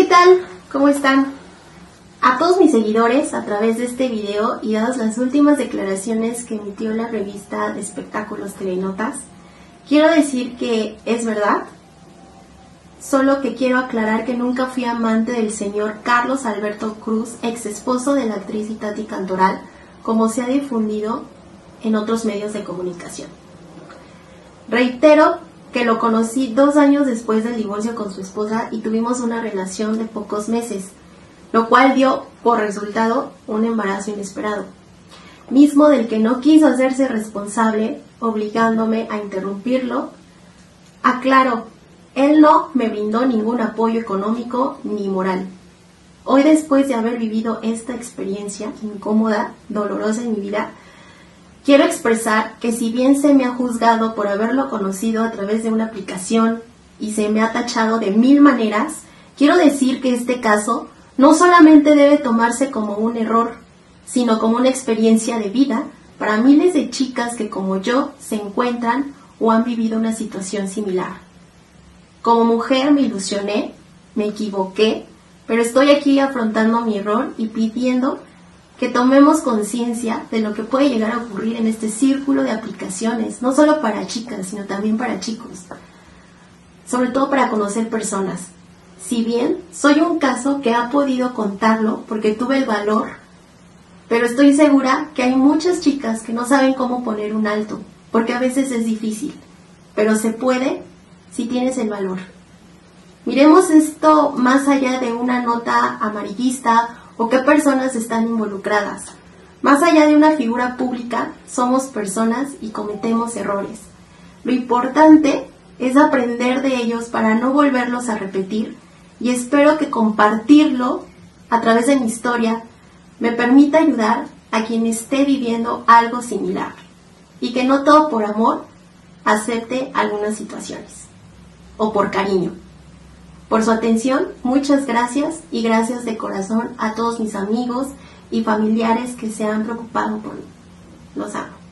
tal? ¿Cómo están? A todos mis seguidores, a través de este video y dadas las últimas declaraciones que emitió la revista de espectáculos Telenotas, quiero decir que es verdad, solo que quiero aclarar que nunca fui amante del señor Carlos Alberto Cruz, ex esposo de la actriz Itati Cantoral, como se ha difundido en otros medios de comunicación. Reitero que lo conocí 2 años después del divorcio con su esposa y tuvimos una relación de pocos meses, lo cual dio por resultado un embarazo inesperado, mismo del que no quiso hacerse responsable, obligándome a interrumpirlo. Aclaro, él no me brindó ningún apoyo económico ni moral. Hoy, después de haber vivido esta experiencia incómoda, dolorosa en mi vida, quiero expresar que si bien se me ha juzgado por haberlo conocido a través de una aplicación y se me ha tachado de 1000 maneras, quiero decir que este caso no solamente debe tomarse como un error, sino como una experiencia de vida para miles de chicas que como yo se encuentran o han vivido una situación similar. Como mujer me ilusioné, me equivoqué, pero estoy aquí afrontando mi error y pidiendo que tomemos conciencia de lo que puede llegar a ocurrir en este círculo de aplicaciones, no solo para chicas, sino también para chicos, sobre todo para conocer personas. Si bien soy un caso que ha podido contarlo porque tuve el valor, pero estoy segura que hay muchas chicas que no saben cómo poner un alto, porque a veces es difícil, pero se puede si tienes el valor. Miremos esto más allá de una nota amarillista o qué personas están involucradas. Más allá de una figura pública, somos personas y cometemos errores. Lo importante es aprender de ellos para no volverlos a repetir, y espero que compartirlo a través de mi historia me permita ayudar a quien esté viviendo algo similar y que no todo por amor acepte algunas situaciones o por cariño. Por su atención, muchas gracias y gracias de corazón a todos mis amigos y familiares que se han preocupado por mí. Los amo.